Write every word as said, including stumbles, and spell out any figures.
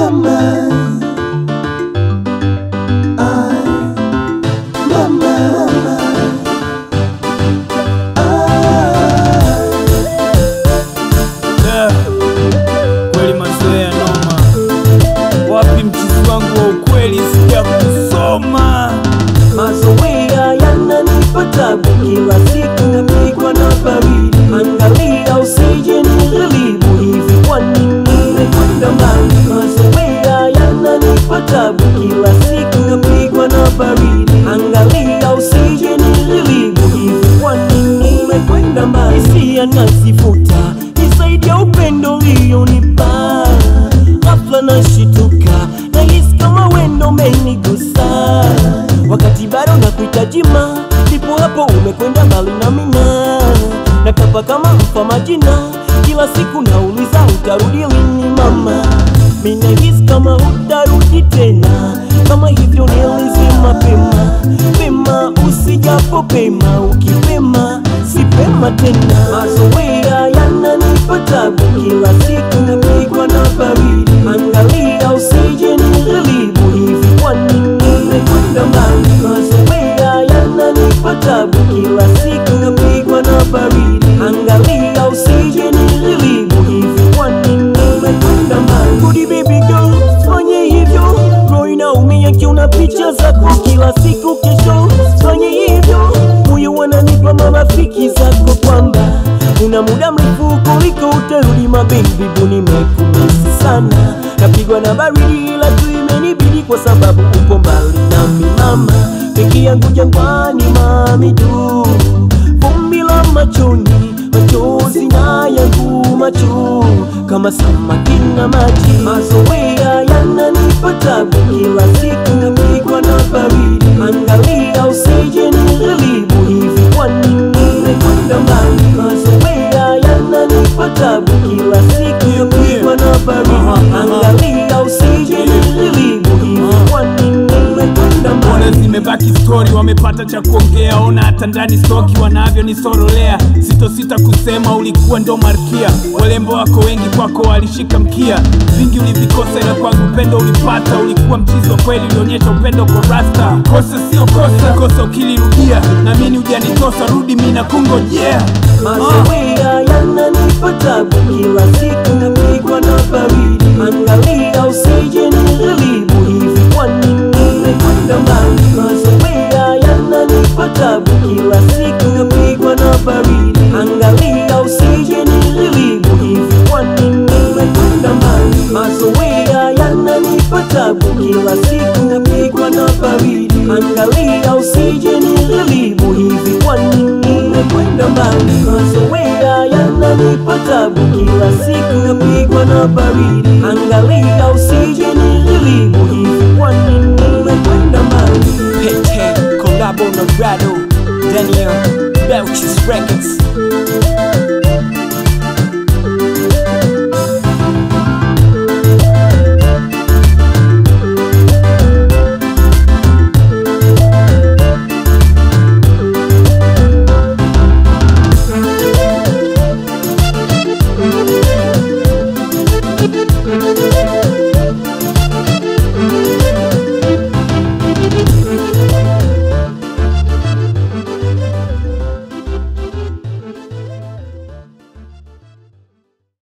mama, ah, mama, mama, ah. Yeah. Kweli mazoea noma. Wapi mchizi wangu wa ukweli, sija kusoma. Mazoea yananipa tabu, kila siku napigwa na baridi. Angalia usije niharibu, hivi kwa nini umekwenda mbali? Mazoea yananipa tabu, kila siku napigwa na baridi. Angalia usije niharibu, hivi kwa nini umekwenda mbali? Hisia nazifuta, nisaidie upendo ulionipa. Ghafla nashituka, nahisi kama wendo umenigusa. Wakati bado nakuhitaji ma, ndipo hapo umekwenda mbali na mina. Nakapa kama mfa majina, kila siku nauliza utarudi lini mama. Mina hisi kama utarudi tena, kama hivyo nieleze mapema. Pema usijapo pema, ukipema si pema tena. Mazoea yananipa tabu, kila siku napigwa na baridi. Angalia usije niharibu, hivi kwa nini umekwenda mbali? Mazoea yananipa tabu, kila siku napigwa na baridi. Angalia usije niharibu, hivi kwa nini umekwenda mbali? Rudi baby girl, fanye hivyo. Roho inaumia kiona picha zako kila siku, kesho fanye hivyo. Moyo wananipa marafiki zako kwamba una muda mrefu kuliko utarudi mababy bu, nimekumisi sana. Napigwa na baridi ila tu imenibidi kwa sababu uko mbali nami mama. Peke yangu jangwani mami tu, vumbi la machoni, machozi na yangu macho kama samaki na maji. Mazoea yananipa tabu, kila siku napigwa na baridi. Angalia usije niharibu, hivi kwa nini umekwenda mbali? Mazoea yananipa tabu, kila siku napigwa na baridi. Angalia usije niharibu, hivi kwa nini umekwenda mbali? Ona zimebaki story, wamepata cha kuongea. Ona hata ndani stoki wanavyo nisorolea. Sito sita kusema ulikuwa ndo markia. Walembo wako wengi kwako walishika mkia. Vingi ulivikosa ila kwangu upendo ulipata. Ulikuwa mchizo kweli, ulionyesha upendo kwa rasta. Kosa sio kosa, kosa ukilirudia naamini hujanitosa, rudi mimi nakungojea. Mazoea yananipa tabu, kila siku napigwa na baridi. Angalia usije niharibu, hivi kwa nini umekwenda mbali? Mazoea yananipa tabu, kila siku napigwa na baridi. Angalia usije niharibu, hivi kwa nini umekwenda mbali? Mazoea yananipa tabu, kila siku napigwa na baridi. Angalia usije niharibu, hivi kwa nini umekwenda mbali? Mazoea yananipa tabu, kila siku napigwa na baridi. Angalia usije niharibu, hivi kwa nini umekwenda mbali? Pete, collabo na Rado, Daniel, Belch's Records.